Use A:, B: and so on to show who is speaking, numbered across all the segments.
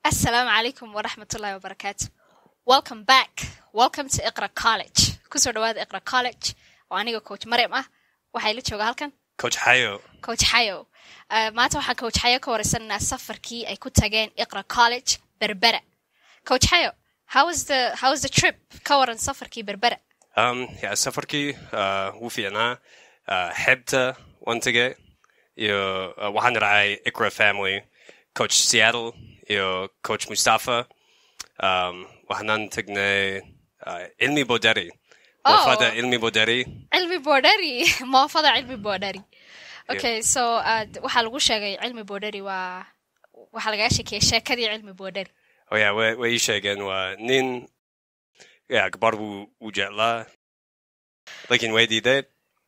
A: Assalamu alaikum wa rahmatullahi wa barakatuh. Welcome back. Welcome to Iqra College. Kusoo dhawaada Iqra College. Oo aniga Coach Maryam ah. Waxay la joogaa halkan
B: Coach Hayo.
A: Coach Hayo. Maanta waxaan Coach Hayo ka wareysanaa safarkii ay ku tageen Iqra College Berbera. Coach Hayo, how was the trip? Ka waran safarkii Berbera.
B: Yeah, safarkii wuu fiicnaa. Xebta waan tagay iyo waxaan raacay Iqra family. Coach Seattle iyo Coach Mustafa. Waxaan tagnay Ilmi Boderi. Moofada Ilmi Boderi.
A: Ilmi Boderi. Moofada Ilmi Boderi. Okay, so waxaa lagu sheegay Ilmi Boderi waxaa laga sheekay sheekadii Ilmi Boderi.
B: Oh yeah, way sheegeen waa nin gabar wuu jeclaa laakiin way diiday.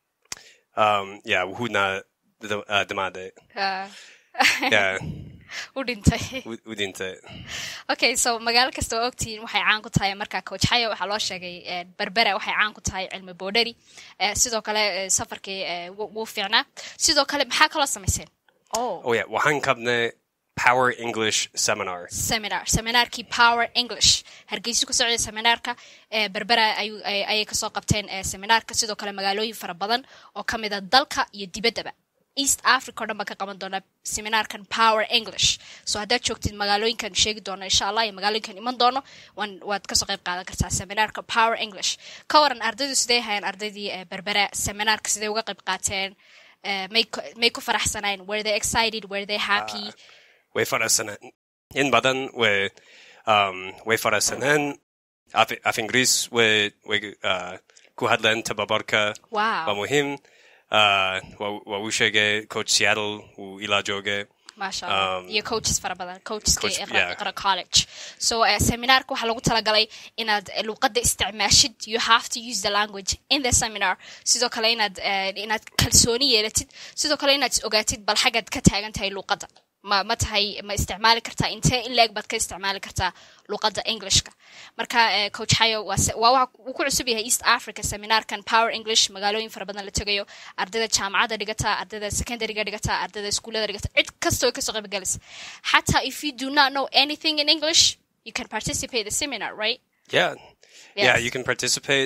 B: Yeah, wuxuuna dhamaaday. Yeah.
A: U dhintay. Okay, so magaalo kasta oo ogtiin waxay caan ku tahay marka Coach Hayo waxaa loo sheegay Berbera waxay caan ku tahay Ilmi Boderi. Sidoo kale safarkii wuu fiicnaa. Sidoo kale maxaa kala sameyseen?
B: Oh yeah, waxaan qabnay Power English Seminarkii Power English. Hargeysa ku socday seminaarka Berbera ay ka soo qabteen seminaarka sidoo kale magaalooyin fara badan oo kamid ah dalka iyo dibaddaba. East Africa dhanba ka qaban doona seminaarkan Power English. So haddaad joogtid magaalooyinkan sheegi doona insha Allah iyo magaalooyinkan iman doono waad ka soo qayb qaadan kartaa seminaarka Power English. Ka waran ardaydu sidee hayaan ardaydii Berbera seminaarka sidee uga qayb qaateen? May ku faraxsanayeen? Were they excited? Were they happy? Way faraxsaneen. In badan way faraxsaneen. Af Ingiriis way ku hadleen tababarka.
A: Wow.
B: Waa muhiim. Waa uu sheegay Coach Seattle uu ilaa joogay.
A: Masha Allah. Iyo coaches fara badan. Coacheska Iqra College. So seminaarka waxaa lagu talagalay inaad luqadda isticmaashid. You have to use the language in the seminar. Sidoo kale inaad kalsooni yeelatid. Sidoo kale inaad ogaatid bal xagaad ka taagan tahay luqadda. ma isticmaali kartaa intee in leeg baad ka isticmaali kartaa luqadda Englishka. Marka Coach Hayo waa ku cusub yahay East Africa seminaarkan Power English magaalooyin fara badan la tagayo ardayda jaamacadda dhigata ardayda secondary-ga dhigata ardayda iskuulada dhigata cid kasta oo ka soo qayb galaysa. Hatta if you do not know anything in English you can participate in the seminar, right?
B: Yeah.
A: Yes.
B: Yeah, you can participate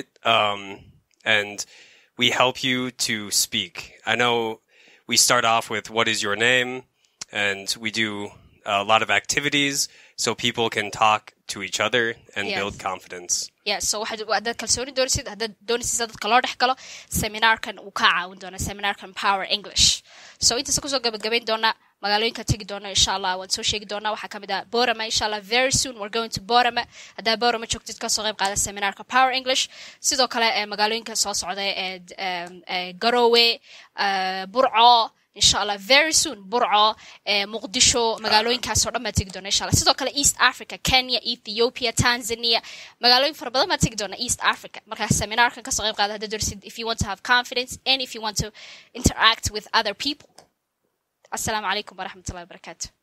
B: and we help you to speak. I know we start off with what is your name. And we do a lot of activities so people can talk to each other and build confidence.
A: Yeah, so haddaad kalsooni doonaysid haddaad doonaysid dadka loo dhex galo seminaarkan uu ka caawin doona seminaarkan Power English. So intaas kusoo gabagabayn doona magaalooyinka tagi doona insha Allah waan soo sheegi doona waxaa kamid ah Borama insha Allah very soon we're going to Borama. Haddaad Borama joogtid ka soo qayb qaada seminaarka Power English. Sidoo kale magaalooyinka soo socda Garowe, Burco inshallah very soon Burco, Muqdisho magaalooyinkaas oo dhan ma tagi doona inshallah. Sidoo kale East Africa, Kenya, Ethiopia, Tanzania magaalooyin fara badan ma tagi doona East Africa. Marka seminaarkan ka soo qayb qaada haddaad doonaysid if you want to have confidence and if you want to interact with other people. Assalamu alaikum wa rahmatullahi wa barakatuh.